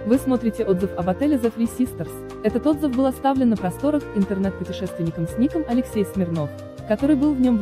Вы смотрите отзыв об отеле The Three Sisters. Этот отзыв был оставлен на просторах интернет-путешественником с ником Алексей Смирнов, который был в нем в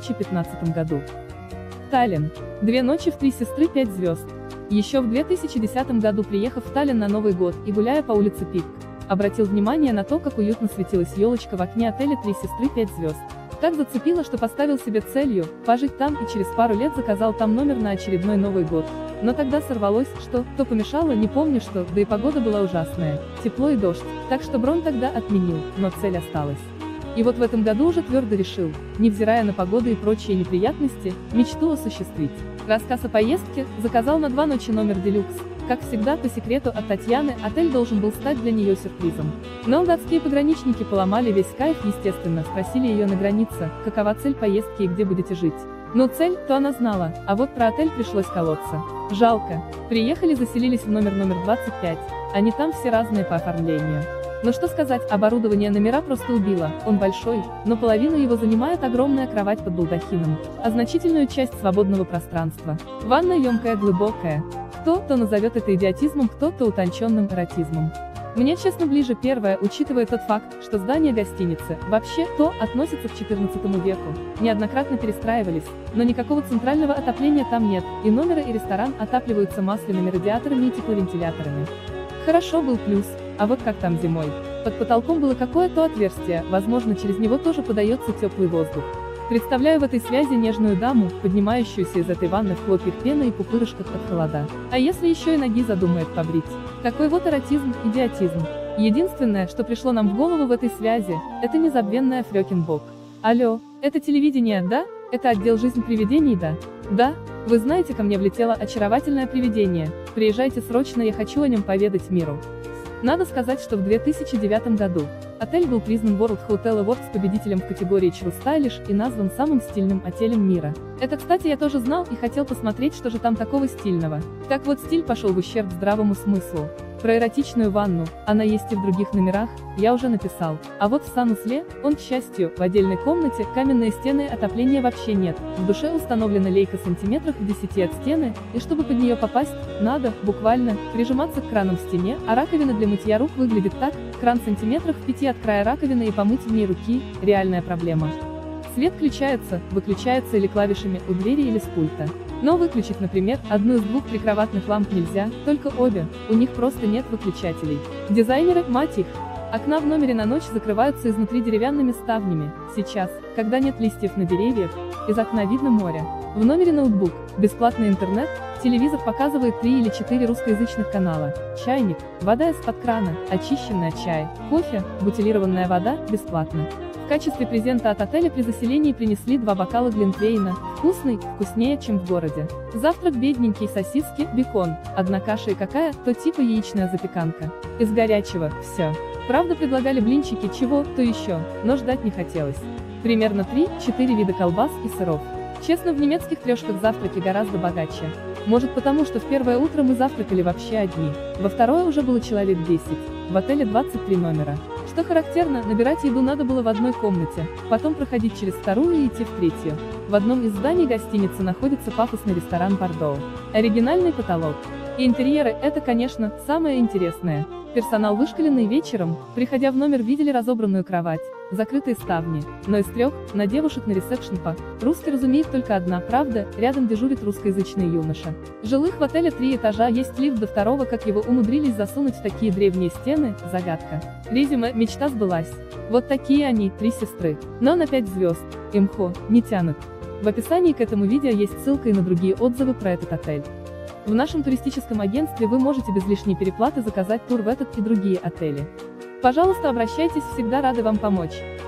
2015 году. Таллин. 2 ночи в 3 сестры 5 звезд. Еще в 2010 году, приехав в Таллин на Новый год и гуляя по улице Пик, обратил внимание на то, как уютно светилась елочка в окне отеля 3 сестры 5 звезд. Так зацепило, что поставил себе целью пожить там и через пару лет заказал там номер на очередной Новый год. Но тогда сорвалось, что, то помешало, не помню что, да и погода была ужасная, тепло и дождь, так что бронь тогда отменил, но цель осталась. И вот в этом году уже твердо решил, невзирая на погоду и прочие неприятности, мечту осуществить. Рассказ о поездке, заказал на 2 ночи номер делюкс. Как всегда, по секрету от Татьяны, отель должен был стать для нее сюрпризом. Но датские пограничники поломали весь кайф, естественно, спросили ее на границе, какова цель поездки и где будете жить. Но цель, то она знала, а вот про отель пришлось колоться. Жалко. Приехали, заселились в номер 25, они там все разные по оформлению. Но что сказать, оборудование номера просто убило, он большой, но половину его занимает огромная кровать под балдахином, а значительную часть свободного пространства. Ванна емкая, глубокая. Кто-то назовет это идиотизмом, кто-то утонченным эротизмом. Мне, честно, ближе первое, учитывая тот факт, что здания гостиницы, вообще, то, относятся к XIV веку, неоднократно перестраивались, но никакого центрального отопления там нет, и номеры и ресторан отапливаются масляными радиаторами и тепловентиляторами. Хорошо был плюс, а вот как там зимой? Под потолком было какое-то отверстие, возможно, через него тоже подается теплый воздух. Представляю в этой связи нежную даму, поднимающуюся из этой ванны в хлопьях пены и пупырышках от холода. А если еще и ноги задумает побрить? Такой вот эротизм, идиотизм. Единственное, что пришло нам в голову в этой связи, это незабвенная Фрёкинбок. Алло, это телевидение, да? Это отдел «Жизнь привидений», да? Да? Вы знаете, ко мне влетело очаровательное привидение. Приезжайте срочно, я хочу о нем поведать миру. Надо сказать, что в 2009 году отель был признан World Hotel Awards победителем в категории True Stylish и назван самым стильным отелем мира. Это, кстати, я тоже знал и хотел посмотреть, что же там такого стильного. Так вот, стиль пошел в ущерб здравому смыслу. Про эротичную ванну, она есть и в других номерах, я уже написал. А вот в санузле, он, к счастью, в отдельной комнате, каменные стены, отопления вообще нет. В душе установлена лейка сантиметрах в 10 от стены, и чтобы под нее попасть, надо, буквально, прижиматься к кранам в стене, а раковина для мытья рук выглядит так, кран сантиметрах в 5 от края раковины и помыть в ней руки, реальная проблема. Свет включается, выключается или клавишами у двери или с пульта. Но выключить, например, одну из 2 прикроватных ламп нельзя, только обе, у них просто нет выключателей. Дизайнеры, мать их! Окна в номере на ночь закрываются изнутри деревянными ставнями. Сейчас, когда нет листьев на деревьях, из окна видно море. В номере ноутбук, бесплатный интернет, телевизор показывает 3 или 4 русскоязычных канала, чайник, вода из-под крана, очищенный от чая, кофе, бутилированная вода, бесплатно. В качестве презента от отеля при заселении принесли 2 бокала глинтвейна, вкусный, вкуснее, чем в городе. Завтрак бедненький, сосиски, бекон, одна каша и какая, то типа яичная запеканка. Из горячего, все. Правда, предлагали блинчики, чего, то еще, но ждать не хотелось. Примерно 3-4 вида колбас и сыров. Честно, в немецких трешках завтраки гораздо богаче. Может потому, что в первое утро мы завтракали вообще одни, во второе уже было человек 10, в отеле 23 номера. Что характерно, набирать еду надо было в одной комнате, потом проходить через вторую и идти в третью. В одном из зданий гостиницы находится пафосный ресторан Бордоу. Оригинальный потолок. И интерьеры – это, конечно, самое интересное. Персонал вышкаленный вечером, приходя в номер, видели разобранную кровать, закрытые ставни, но из 3, на девушек на ресепшн по-русски разумеет только одна, правда, рядом дежурит русскоязычный юноша. Жилых в отеле 3 этажа, есть лифт до 2, как его умудрились засунуть в такие древние стены, загадка. Резюме, мечта сбылась. Вот такие они, 3 сестры. Но на 5 звезд, имхо, не тянут. В описании к этому видео есть ссылка и на другие отзывы про этот отель. В нашем туристическом агентстве вы можете без лишней переплаты заказать тур в этот и другие отели. Пожалуйста, обращайтесь, всегда рады вам помочь.